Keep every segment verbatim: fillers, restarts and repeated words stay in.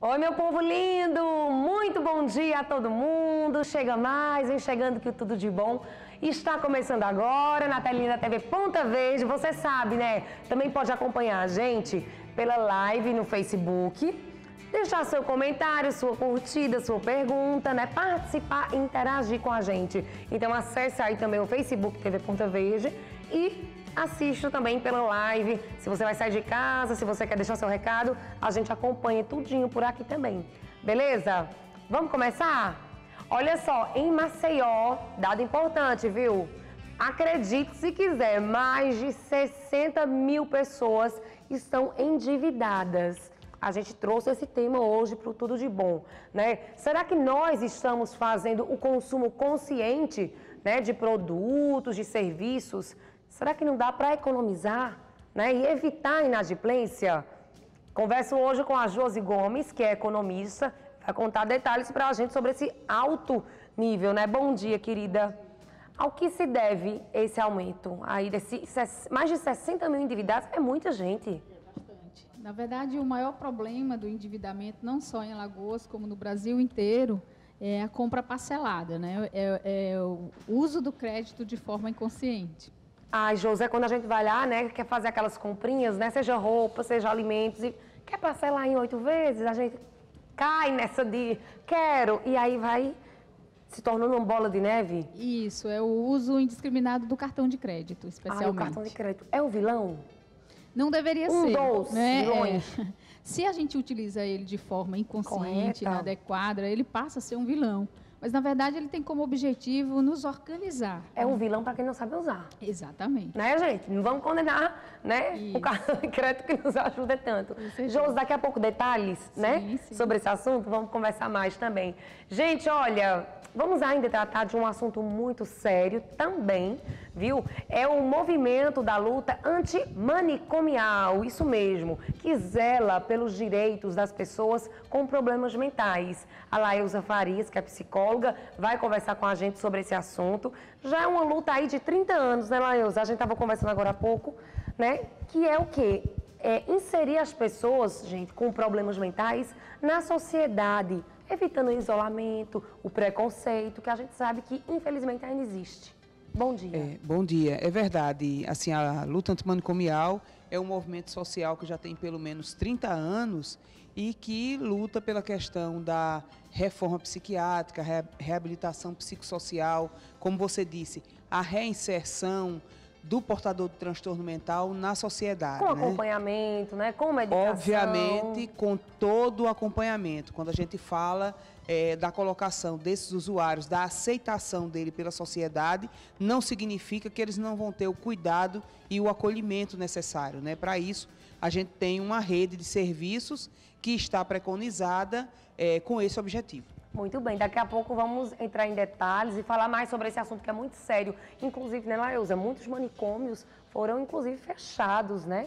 Oi, meu povo lindo! Muito bom dia a todo mundo! Chega mais, vem chegando que tudo de bom. Está começando agora na telinha da T V Ponta Verde. Você sabe, né? Também pode acompanhar a gente pela live no Facebook. Deixar seu comentário, sua curtida, sua pergunta, né? Participar e interagir com a gente. Então acesse aí também o Facebook T V Ponta Verde e assista também pela live. Se você vai sair de casa, se você quer deixar seu recado, a gente acompanha tudinho por aqui também. Beleza? Vamos começar? Olha só, em Maceió, dado importante, viu? Acredite se quiser, mais de sessenta mil pessoas estão endividadas. A gente trouxe esse tema hoje para o Tudo de Bom, né? Será que nós estamos fazendo o consumo consciente, né, de produtos, de serviços? Será que não dá para economizar, né, e evitar a inadimplência? Converso hoje com a Josi Gomes, que é economista, vai contar detalhes para a gente sobre esse alto nível, né? Bom dia, querida. Ao que se deve esse aumento aí desse mais de sessenta mil endividados? É muita gente. Na verdade, o maior problema do endividamento, não só em Alagoas, como no Brasil inteiro, é a compra parcelada, né? É, é o uso do crédito de forma inconsciente. Ai, José, quando a gente vai lá, né, quer fazer aquelas comprinhas, né, seja roupa, seja alimentos, e quer parcelar em oito vezes, a gente cai nessa de quero, e aí vai se tornando uma bola de neve. Isso, é o uso indiscriminado do cartão de crédito, especialmente. Ah, o cartão de crédito é o vilão? Não deveria um ser. Um dos né? vilões. É. Se a gente utiliza ele de forma inconsciente, Correta. inadequada, ele passa a ser um vilão. Mas, na verdade, ele tem como objetivo nos organizar. É um vilão para quem não sabe usar. Exatamente. Né, gente? Não vamos condenar, né, Isso. o cartão de crédito que nos ajuda tanto. Josi, daqui a pouco detalhes, sim, né, sim. sobre esse assunto. Vamos conversar mais também. Gente, olha, vamos ainda tratar de um assunto muito sério também, viu? É o movimento da luta antimanicomial, isso mesmo, que zela pelos direitos das pessoas com problemas mentais. A Laelza Farias, que é psicóloga, vai conversar com a gente sobre esse assunto. Já é uma luta aí de trinta anos, né, Laelza? A gente estava conversando agora há pouco, né? Que é o quê? É inserir as pessoas, gente, com problemas mentais na sociedade, evitando o isolamento, o preconceito, que a gente sabe que, infelizmente, ainda existe. Bom dia. É, bom dia. É verdade. Assim, a luta antimanicomial é um movimento social que já tem pelo menos trinta anos e que luta pela questão da reforma psiquiátrica, reabilitação psicossocial, como você disse, a reinserção do portador do transtorno mental na sociedade. Com né? acompanhamento, né? Com medicação. Obviamente, com todo o acompanhamento. Quando a gente fala é, da colocação desses usuários, da aceitação dele pela sociedade, não significa que eles não vão ter o cuidado e o acolhimento necessário. Né? Para isso, a gente tem uma rede de serviços que está preconizada é, com esse objetivo. Muito bem, daqui a pouco vamos entrar em detalhes e falar mais sobre esse assunto que é muito sério. Inclusive, né, Laelza, muitos manicômios foram, inclusive, fechados, né?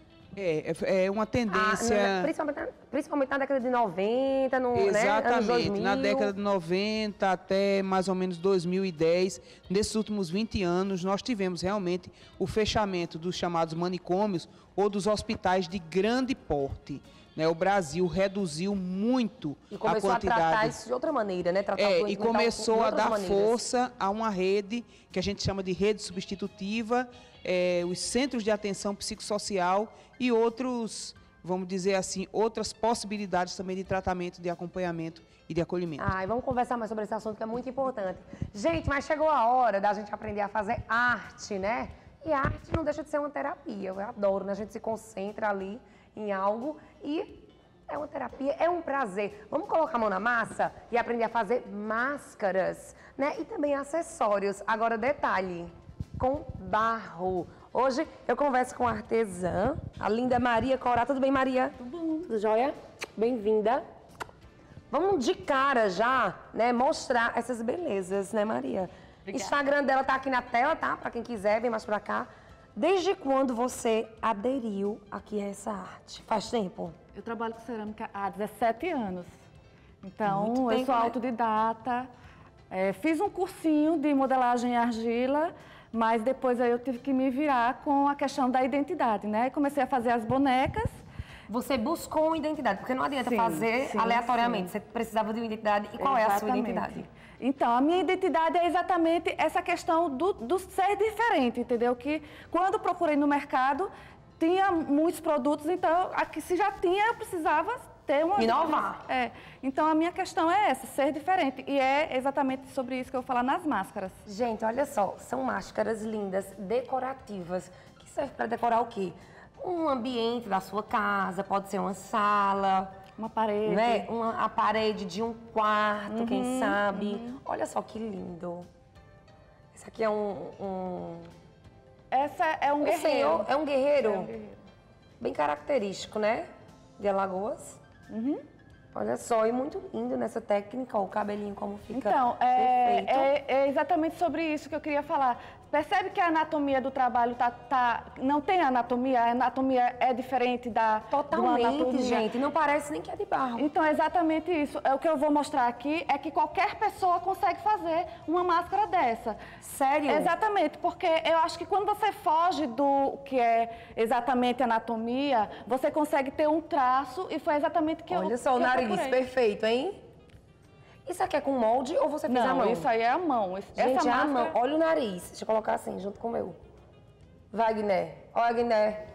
É, é uma tendência... Ah, principalmente, principalmente na década de noventa, no, Exatamente, né, anos dois mil. Na década de noventa até mais ou menos dois mil e dez, nesses últimos vinte anos, nós tivemos realmente o fechamento dos chamados manicômios ou dos hospitais de grande porte. Né, o Brasil reduziu muito e a começou quantidade. a tratar isso de outra maneira, né? Tratar é, o e começou a dar maneiras. força a uma rede que a gente chama de rede substitutiva, é, os centros de atenção psicossocial e outros, vamos dizer assim, outras possibilidades também de tratamento, de acompanhamento e de acolhimento. Ai, vamos conversar mais sobre esse assunto que é muito importante. Gente, mas chegou a hora da gente aprender a fazer arte, né? E a arte não deixa de ser uma terapia. Eu adoro, né? A gente se concentra ali em algo e é uma terapia, é um prazer. Vamos colocar a mão na massa e aprender a fazer máscaras, né? E também acessórios. Agora, detalhe, com barro. Hoje eu converso com a artesã, a linda Maria Corá. Tudo bem, Maria? Tudo bom. Tudo jóia? Bem-vinda. Vamos de cara já, né, mostrar essas belezas, né, Maria? Obrigada. Instagram dela tá aqui na tela, tá? Pra quem quiser, vem mais pra cá. Desde quando você aderiu aqui a essa arte? Faz tempo? Eu trabalho com cerâmica há dezessete anos. Então, Muito eu tempo, sou né? autodidata. É, fiz um cursinho de modelagem em argila, mas depois aí eu tive que me virar com a questão da identidade, né? Comecei a fazer as bonecas Você buscou uma identidade, porque não adianta Sim, fazer sim, aleatoriamente. sim. Você precisava de uma identidade. E qual é a sua Exatamente. identidade? Então, a minha identidade é exatamente essa questão do, do ser diferente, entendeu? Que quando procurei no mercado, tinha muitos produtos, então, aqui se já tinha, eu precisava ter uma... Inovar. É. Então, a minha questão é essa, ser diferente. E é exatamente sobre isso que eu vou falar nas máscaras. Gente, olha só, são máscaras lindas, decorativas, que servem para decorar o quê? Um ambiente da sua casa, pode ser uma sala, Uma parede. né? Uma, a parede de um quarto, Uhum, quem sabe. uhum. Olha só que lindo. Esse aqui é um... um... Essa é um O guerreiro. senhor é um guerreiro, É um guerreiro. bem característico, né? De Alagoas. Uhum. Olha só, e muito lindo nessa técnica, ó, o cabelinho como fica Então, perfeito. é, é, é exatamente sobre isso que eu queria falar. Percebe que a anatomia do trabalho tá, tá, não tem anatomia? A anatomia é diferente da de uma Totalmente, anatomia. gente. Não parece nem que é de barro. Então, é exatamente isso. É o que eu vou mostrar aqui é que qualquer pessoa consegue fazer uma máscara dessa. Sério? Exatamente, porque eu acho que quando você foge do que é exatamente anatomia, você consegue ter um traço e foi exatamente o que eu Olha só o que eu nariz, procurei. perfeito, hein? Isso aqui é com molde ou você fez a Não, mão? isso aí é a mão. Esse- Gente, Essa é a máscara... mão. Olha o nariz. Deixa eu colocar assim, junto com o meu. Vai, Guiné. Olha, Guiné.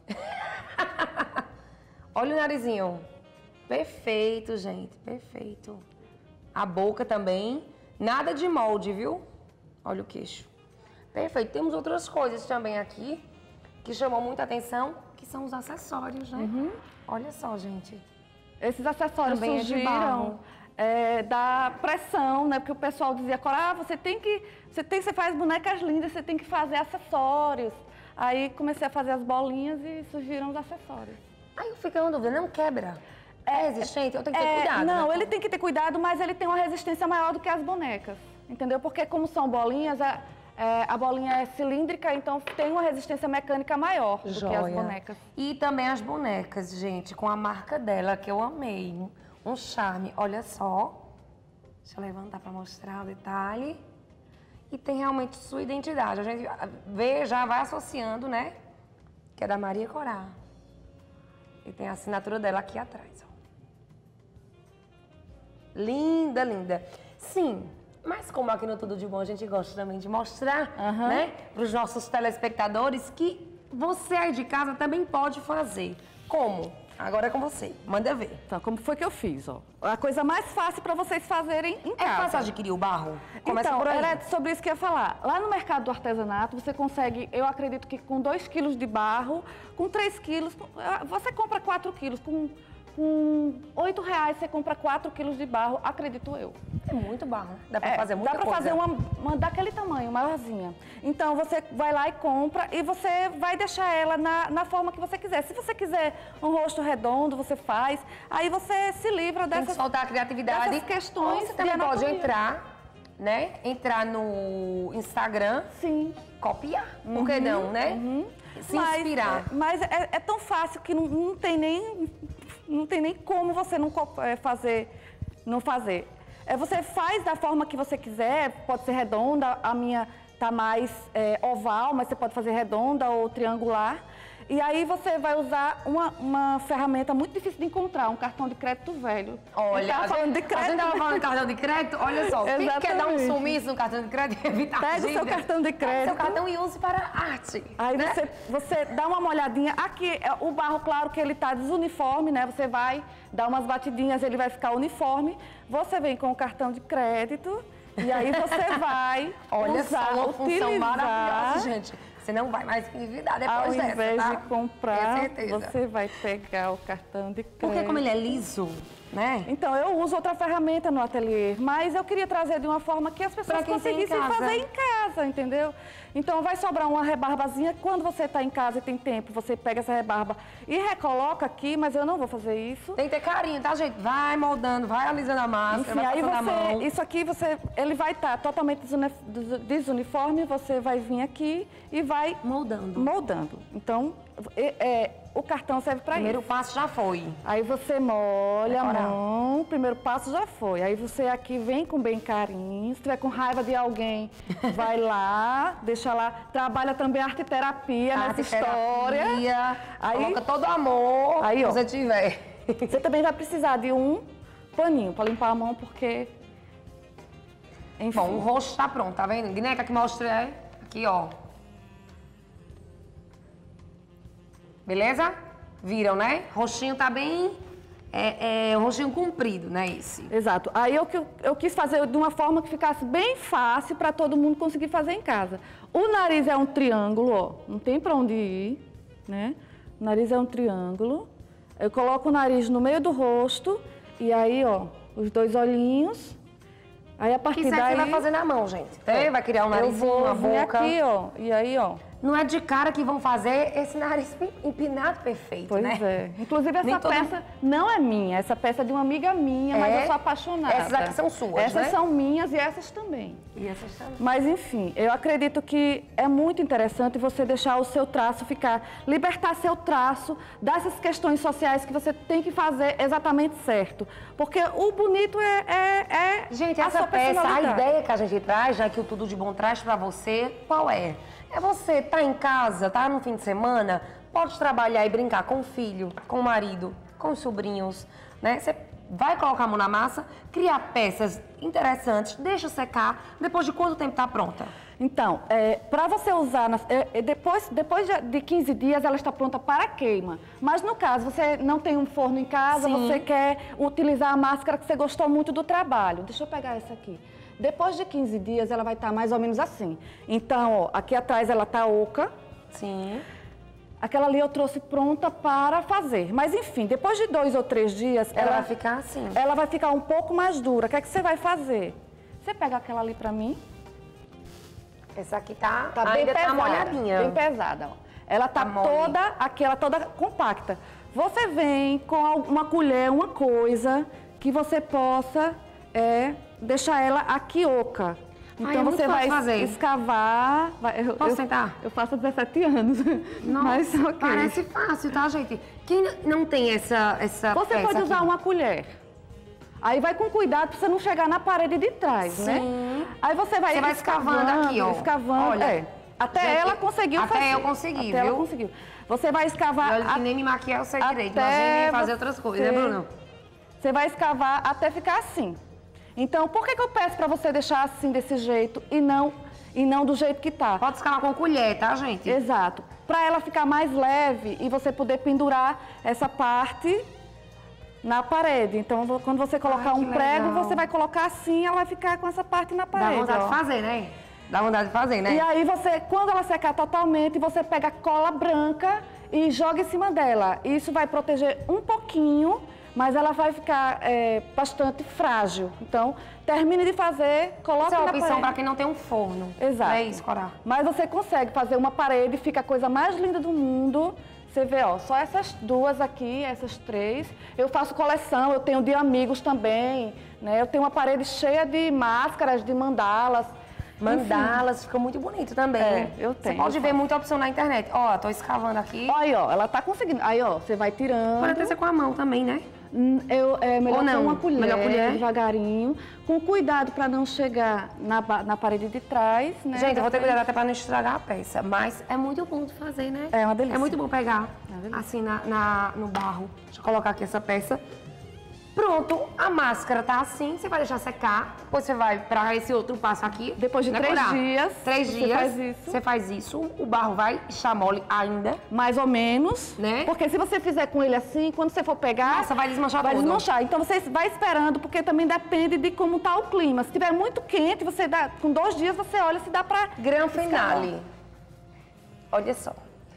Olha o narizinho. Perfeito, gente. Perfeito. A boca também. Nada de molde, viu? Olha o queixo. Perfeito. Temos outras coisas também aqui que chamam muita atenção, que são os acessórios, né? Uhum. Olha só, gente. Esses acessórios Também é de surgiram barro. é, da pressão, né? Porque o pessoal dizia, ah, você tem que, você tem, você faz bonecas lindas, você tem que fazer acessórios. Aí comecei a fazer as bolinhas e surgiram os acessórios. Aí eu fiquei uma dúvida, não quebra? É resistente? Eu tenho que ter É, cuidado. não, né? ele tem que ter cuidado, mas ele tem uma resistência maior do que as bonecas, entendeu? Porque como são bolinhas, a, é, a bolinha é cilíndrica, então tem uma resistência mecânica maior do que as bonecas. E também as bonecas, gente, com a marca dela, que eu amei. Um, um charme, olha só. Deixa eu levantar para mostrar o detalhe. E tem realmente sua identidade. A gente vê, já vai associando, né? Que é da Maria Corá. E tem a assinatura dela aqui atrás, ó. Linda, linda. Sim, mas como aqui no Tudo de Bom a gente gosta também de mostrar, Aham. né, para os nossos telespectadores que você aí de casa também pode fazer. Como? Agora é com você. Manda ver. Então, como foi que eu fiz, ó? A coisa mais fácil para vocês fazerem em É casa. fácil adquirir o barro? Começa então, por aí. era sobre isso que eu ia falar. Lá no mercado do artesanato, você consegue, eu acredito que com dois quilos de barro, com três quilos, você compra quatro quilos. Com, com oito reais você compra quatro quilos de barro, acredito eu. É muito barro, né? Dá pra É, fazer muita Dá pra coisa. fazer uma, uma daquele tamanho, maiorzinha. Então, você vai lá e compra e você vai deixar ela na, na forma que você quiser. Se você quiser um rosto redondo, você faz. Aí você se livra Tem que dessas... soltar a criatividade. dessas questões Ou você de também pode anatomia. entrar, né? Entrar no Instagram, Sim. copiar. Por que não, né? Se Mas, inspirar. é, mas é, é tão fácil que não, não tem nem não tem nem como você não co- é, fazer, não fazer. É, você faz da forma que você quiser, pode ser redonda, a minha tá mais é, oval, mas você pode fazer redonda ou triangular. E aí você vai usar uma, uma ferramenta muito difícil de encontrar, um cartão de crédito velho. Olha, Eu tava a falando gente, de crédito. a gente tava falando de cartão de crédito, olha só, quem quer dar um Exatamente. sumiço no cartão de crédito e evitar a Pega o seu dívida, cartão de pega o crédito. seu cartão e use para arte. Aí né? você, você dá uma olhadinha. Aqui, é, o barro, claro que ele está desuniforme, né? Você vai dar umas batidinhas, ele vai ficar uniforme. Você vem com o cartão de crédito e aí você vai Olha usar, só, uma função utilizar, maravilhosa, gente. Você não vai mais endividar depois ao dessa, invés tá? de comprar, Tenho certeza. você vai pegar o cartão de crédito. Porque como ele é liso, né? Então, eu uso outra ferramenta no ateliê, mas eu queria trazer de uma forma que as pessoas Pra quem tem em conseguissem casa. fazer em casa, entendeu? Então, vai sobrar uma rebarbazinha. Quando você está em casa e tem tempo, você pega essa rebarba e recoloca aqui, mas eu não vou fazer isso. Tem que ter carinho, tá, gente? Vai moldando, vai alisando a máscara, Enfim, vai aí passando a mão. você, isso aqui, você, ele vai estar totalmente desuni- des- desuniforme, você vai vir aqui e vai Moldando. moldando. Então, é- é, o cartão serve para isso. Primeiro passo já foi. Aí você molha Decorar. a mão, o primeiro passo já foi. Aí você aqui vem com bem carinho, se tiver com raiva de alguém, vai lá, deixa lá. Trabalha também arte terapia nessa história. Aí, coloca todo o amor aí, que ó, você tiver. Você também vai precisar de um paninho para limpar a mão, porque... Enfim. Bom, o rosto tá pronto, tá vendo? Guineca que mostra aqui, ó. Beleza? Viram, né? Roxinho tá bem... É, é um rostinho comprido, né, esse? Exato. Aí eu, eu quis fazer de uma forma que ficasse bem fácil para todo mundo conseguir fazer em casa. O nariz é um triângulo, ó. Não tem para onde ir, né? O nariz é um triângulo. Eu coloco o nariz no meio do rosto e aí, ó, os dois olhinhos. Aí a partir Isso aqui daí... vai fazer na mão, gente. É, vai criar um narizinho, eu vou uma vir boca. aqui, ó, e aí, ó. Não é de cara que vão fazer esse nariz empinado perfeito, Pois né? é. Inclusive, essa Nem todo- peça não é minha. Essa peça é de uma amiga minha, mas É? eu sou apaixonada. Essas aqui são suas, Essas né? são minhas e essas também. E essas também. Mas, enfim, eu acredito que é muito interessante você deixar o seu traço ficar, libertar seu traço dessas questões sociais que você tem que fazer exatamente certo. Porque o bonito é, é, é Gente, a essa sua peça, a personalidade. ideia que a gente traz, já que o Tudo de Bom traz pra você, qual é? É você tá em casa, tá no fim de semana, pode trabalhar e brincar com o filho, com o marido, com os sobrinhos, né? Você vai colocar a mão na massa, criar peças interessantes, deixa secar, depois de quanto tempo tá pronta? Então, é, para você usar, nas- é, é, depois, depois de- de quinze dias, ela está pronta para queima. Mas no caso, você não tem um forno em casa, Sim. você quer utilizar a máscara que você gostou muito do trabalho. Deixa eu pegar essa aqui. Depois de quinze dias, ela vai estar mais ou menos assim. Então, ó, aqui atrás ela está oca. Sim. Aquela ali eu trouxe pronta para fazer. Mas, enfim, depois de dois ou três dias, Ela vai ficar assim. ela vai ficar um pouco mais dura. O que é que você vai fazer? Você pega aquela ali para mim. Essa aqui tá, Tá bem ainda pesada, tá molhadinha. bem pesada, ó. Ela tá, Tá mole. toda, aqui, ela toda compacta. Você vem com uma colher, uma coisa que você possa é, deixar ela aqui oca. Então Ai, é muito você vai fácil fazer. escavar. Vai, eu, Posso eu, sentar? Eu faço há dezessete anos. Nossa, mas ok. parece fácil, tá, gente? Quem não tem essa, essa Você peça pode usar aqui? uma colher. Aí vai com cuidado para você não chegar na parede de trás, Sim. né? Aí você vai Você vai escavando aqui, ó. Escavando, Olha, é. Até gente, ela conseguiu até fazer. eu consegui, Até ela viu? conseguiu. Você vai E escavar... olha que a- nem me maquiar eu sei direito, até imagine fazer você- outras coisas, né, Bruno? Você vai escavar até ficar assim. Então, por que, que eu peço para você deixar assim, desse jeito, e não, e não do jeito que tá? Pode escavar com colher, tá, gente? Exato. Para ela ficar mais leve e você poder pendurar essa parte na parede. Então, vo- quando você colocar Ai, que um prego, legal. você vai colocar assim, ela vai ficar com essa parte na Dá parede. vontade ó. de fazer, né? Dá vontade de fazer, né? E aí você, quando ela secar totalmente, você pega a cola branca e joga em cima dela. Isso vai proteger um pouquinho, mas ela vai ficar é, bastante frágil. Então, termine de fazer, coloque Essa é na uma opção parede. pra quem não tem um forno. Exato. Não é isso, Corá? Mas você consegue fazer uma parede, fica a coisa mais linda do mundo. Você vê, ó, só essas duas aqui, essas três. Eu faço coleção, eu tenho de amigos também, né? Eu tenho uma parede cheia de máscaras, de mandalas. Mandalas, fica muito bonito também. É, eu tenho, Você pode eu ver faço. muita opção na internet. Ó, tô escavando aqui. Olha aí, ó, ela tá conseguindo. Aí, ó, você vai tirando. Pode até ser com a mão também, né? Hum, Eu, é melhor Ou não? com uma colher, Melhor colher? devagarinho, com cuidado para não chegar na, ba- na parede de trás, né? Gente, eu vou ter Da cuidado até pra não estragar a peça. Mas é muito bom de fazer, né? É uma delícia. É muito bom pegar, É uma delícia. assim, na, na- no barro. Deixa eu colocar aqui essa peça. Pronto, a máscara tá assim, você vai deixar secar. Depois você vai pra esse outro passo aqui. Depois de né, três Corá? dias, Três você dias, faz isso. você faz isso. O barro vai estar mole ainda. Mais ou menos, Né? Porque se você fizer com ele assim, quando você for pegar... Nossa, vai desmanchar Vai tudo. desmanchar. Então você vai esperando, porque também depende de como tá o clima. Se tiver muito quente, você dá, com dois dias você olha se dá pra... Gran escavar. finale. Olha só.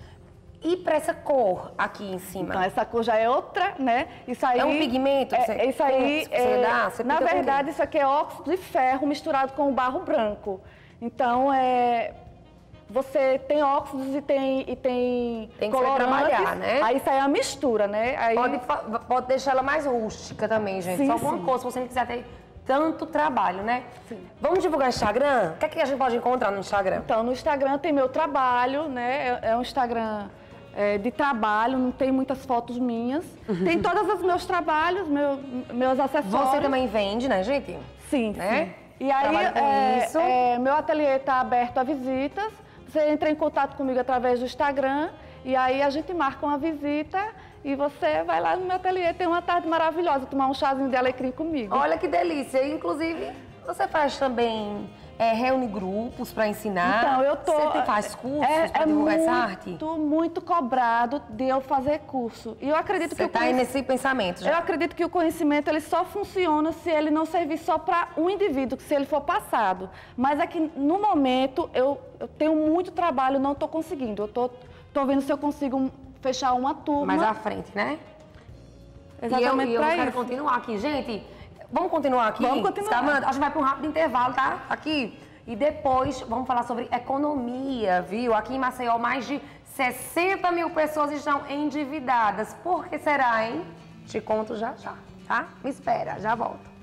E pra essa cor aqui em cima? Então, essa cor já é outra, né? Isso aí... É um pigmento? É, Você- isso aí, como você dá? Você na pinta com o quê? verdade, isso aqui é óxido de ferro misturado com barro branco. Então, é... Você tem óxidos e tem, e tem, Tem que saber colorantes. trabalhar, né? Aí isso aí é uma mistura, né? Aí... Pode, fa- pode deixar ela mais rústica também, gente. Sim, Só com uma sim. cor, se você não quiser ter tanto trabalho, né? Sim. Vamos divulgar o Instagram? O que é que a gente pode encontrar no Instagram? Então, no Instagram tem meu trabalho, né? É, é um Instagram é, de trabalho, não tem muitas fotos minhas. Uhum. Tem todos os meus trabalhos, meu, meus acessórios. Você também vende, né, gente? Sim, né? sim. E aí, Trabalho com é, isso. é, meu ateliê está aberto a visitas. Você entra em contato comigo através do Instagram e aí a gente marca uma visita e você vai lá no meu ateliê, tem uma tarde maravilhosa, tomar um chazinho de alecrim comigo. Olha que delícia. Inclusive, você faz também, é, reúne grupos para ensinar? Então, eu tô... Você tem- faz cursos é, para é divulgar muito, essa arte? muito cobrado de eu fazer curso. E eu acredito Você que está o aí conhec- nesse pensamento já? Eu acredito que o conhecimento ele só funciona se ele não servir só para um indivíduo, se ele for passado. Mas é que no momento eu, eu tenho muito trabalho, não estou conseguindo. Eu estou tô, tô vendo se eu consigo fechar uma turma. Mais à frente, né? Exatamente E eu, e eu para quero isso. continuar aqui. Gente, vamos continuar aqui? Vamos continuar. Samanta, a gente vai para um rápido intervalo, tá? Aqui. E depois vamos falar sobre economia, viu? Aqui em Maceió, mais de sessenta mil pessoas estão endividadas. Por que será, hein? Te conto já já, tá? Me espera, já volto.